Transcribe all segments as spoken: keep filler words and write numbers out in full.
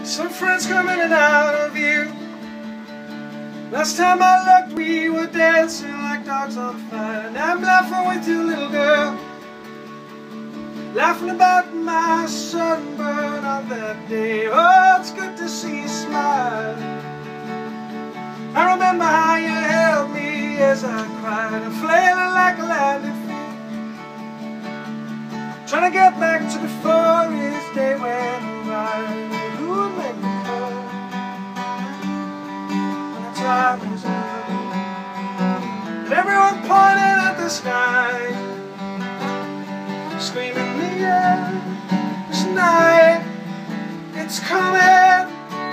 Some friends come in and out of view. Last time I looked, we were dancing like dogs on fire. And I'm laughing with you, little girl, laughing about my sunburn on that day. Oh, it's good to see you smile. I remember how you held me as I cried, and flailing like a landed fiend, trying to get back to before his day when right. Who would make me cry when the time was up? And everyone pointing at the sky, screaming in the air, this night, it's coming.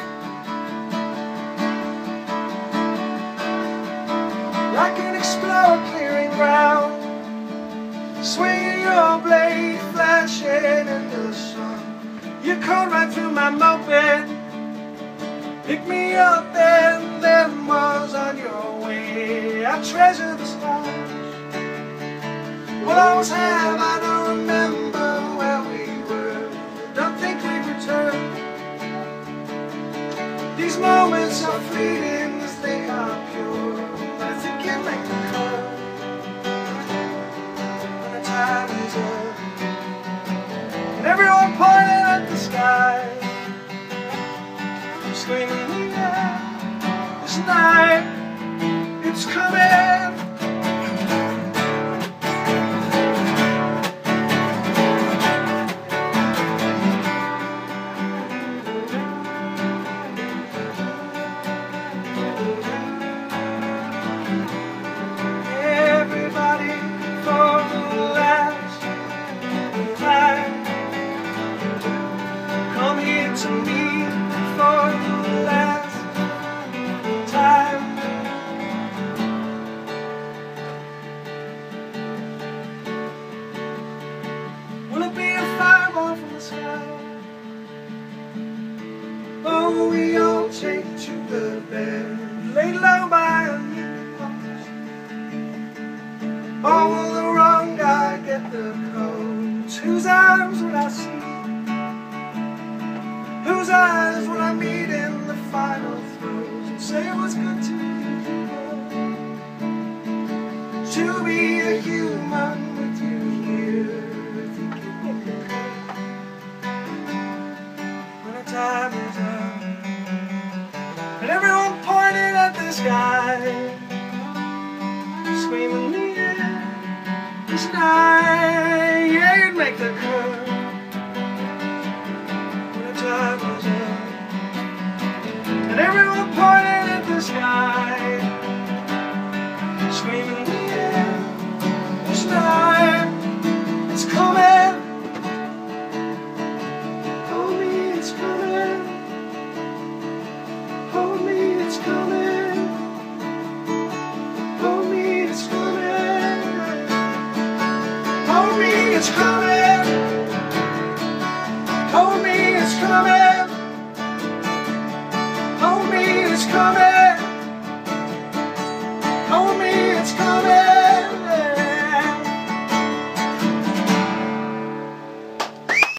Like an explorer clearing ground, swinging your blade, flashing into the sun. You cut right through my moped, picked me up and then was on your way. I treasure the stars we'll always have. I don't remember where we were, don't think we returned. These moments are fleeting as they are pure. I think you make the cut when the time is up. And everyone pointing at the sky, screaming in the air, this night, it's coming. To me for the last time. Will it be a fireball from the sky? Or will we all take to the bed, laid low by a new post? Or will the wrong guy get the coat? Whose arms will I see? Whose eyes will I meet in the final throes and say it was good to meet you, to be a human with you here. Think you make me cry when the time is up, and everyone pointing at the sky, screaming in the air, this night, yeah, you'd make the cut. And everyone pointing at the sky, screaming in the air, this night, it's coming. Hold me, it's coming. Hold me, it's coming. Hold me, it's coming. Hold me, it's coming.